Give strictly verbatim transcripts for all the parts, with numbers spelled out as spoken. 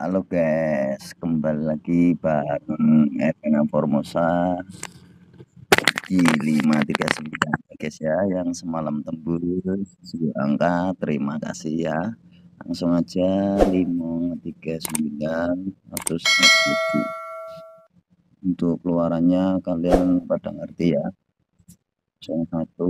Halo guys, kembali lagi bareng Evena Formosa di lima tiga sembilan guys ya, yang semalam tembus sebuah angka. Terima kasih ya. Langsung aja lima tiga sembilan seratus tujuh. Untuk keluarannya kalian pada ngerti ya. satu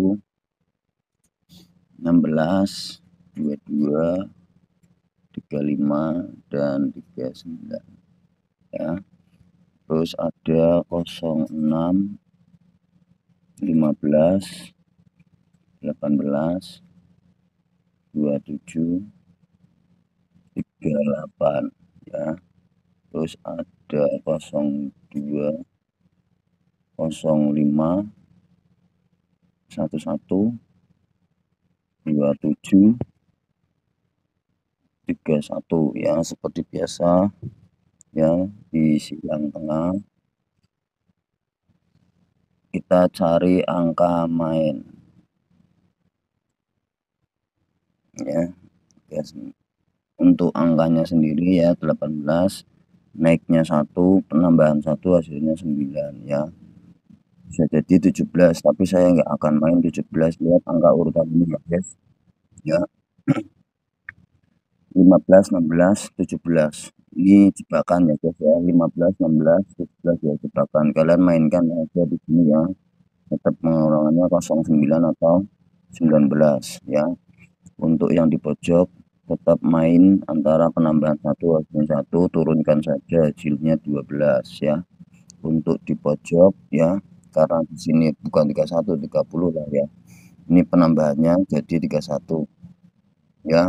enam belas dua puluh dua tiga puluh lima dan tiga puluh sembilan ya. Terus ada nol enam lima belas delapan belas dua puluh tujuh tiga puluh delapan ya. Terus ada nol dua nol lima satu satu dua puluh tujuh tiga puluh satu ya, seperti biasa ya. Di siang tengah kita cari angka main ya guys. Untuk angkanya sendiri ya delapan belas, naiknya satu, penambahan satu, hasilnya sembilan ya. Bisa jadi tujuh belas, tapi saya nggak akan main tujuh belas. Lihat angka urutan ini ya guys ya. lima belas enam belas tujuh belas ini jebakan ya guys ya. Lima belas enam belas tujuh belas ya jebakan. Kalian mainkan aja di sini ya, tetap pengurangannya nol sembilan atau sembilan belas ya. Untuk yang di pojok tetap main antara penambahan satu hasilnya satu, turunkan saja hasilnya dua belas ya. Untuk di pojok ya, karena di sini bukan tiga puluh satu tiga puluh lah ya, ini penambahannya jadi tiga puluh satu ya.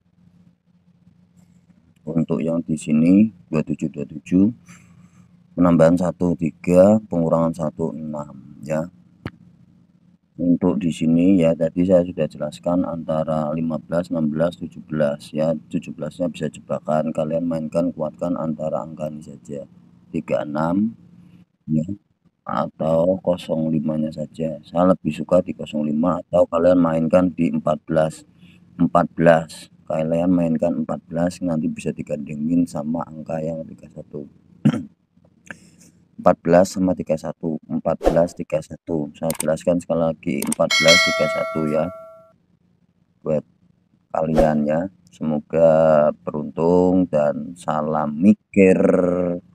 Untuk yang di sini dua puluh tujuh dua puluh tujuh, penambahan satu tiga, pengurangan satu enam ya. Untuk di sini ya, tadi saya sudah jelaskan antara lima belas enam belas tujuh belas ya. tujuh belas nya bisa jebakan, kalian mainkan, kuatkan antara angka ini saja, tiga puluh enam ya, atau nol lima nya saja. Saya lebih suka di nol lima, atau kalian mainkan di empat belas empat belas. Kalian mainkan empat belas, nanti bisa digandengin sama angka yang tiga puluh satu. empat belas sama tiga puluh satu, empat belas tiga puluh satu. Saya jelaskan sekali lagi, empat belas tiga puluh satu ya buat kalian ya. Semoga beruntung dan salam mikir.